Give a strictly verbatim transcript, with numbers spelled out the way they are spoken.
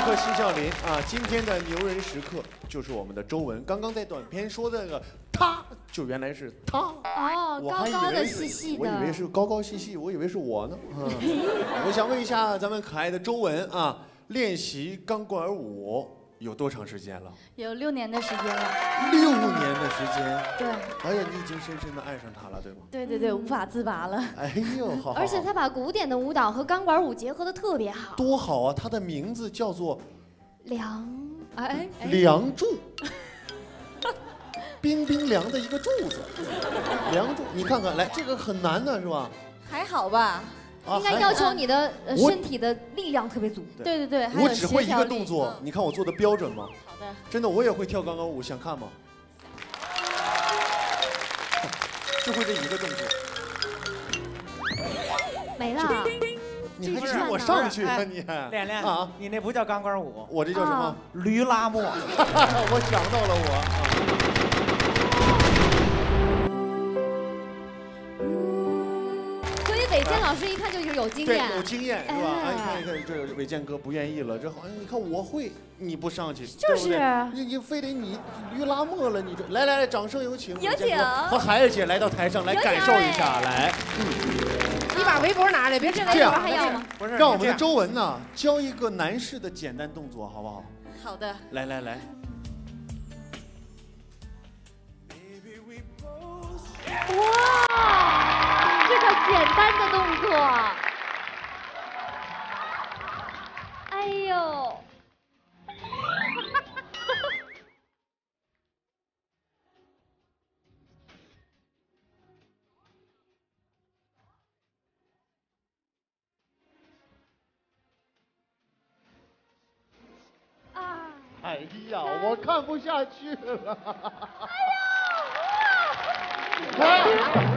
克西孝林啊，今天的牛人时刻就是我们的周文。刚刚在短片说的那个他，就原来是他。 哦， 我还以为高高的、细细的。 我以为是高高细细，我以为是我呢。嗯、我想问一下咱们可爱的周文啊，练习钢管舞有多长时间了？ 有六年的时间了。 六年的时间。 对。 哎呀，你已经深深的爱上他了，对吗？ 对对对，无法自拔了。 哎呦，好好好。 而且他把古典的舞蹈和钢管舞结合的特别好。 多好啊！他的名字叫做梁，哎，哎梁祝。冰冰凉的一个柱子，梁柱，你看看，来，这个很难的是吧？ 还好吧。 应该要求你的呃身体的力量特别足。 对对对， 我只会一个动作，你看我做的标准吗？ 好的。 真的，我也会跳钢管舞，想看吗？就会这一个动作。 没了。 你还请我上去啊你？ 练练啊， 你那不叫钢管舞， 我这叫什么？ 驴拉磨。 我想到了我。 伟健老师一看就是有经验， 对，有经验是吧？哎，看一看，这伟健哥不愿意了，这好像你看我会，你不上去， 就是， 你你非得你驴拉磨了，你这来来来，掌声有请， 有请和海尔姐来到台上来感受一下，来， 嗯，你把围脖拿来，别这这样还要吗？ 不是， 让我们的周文呢教一个男士的简单动作，好不好？ 好的， 来来来。 哇！这个简单的动作，哎呦！啊！ 哎呀，我看不下去了。哎呀！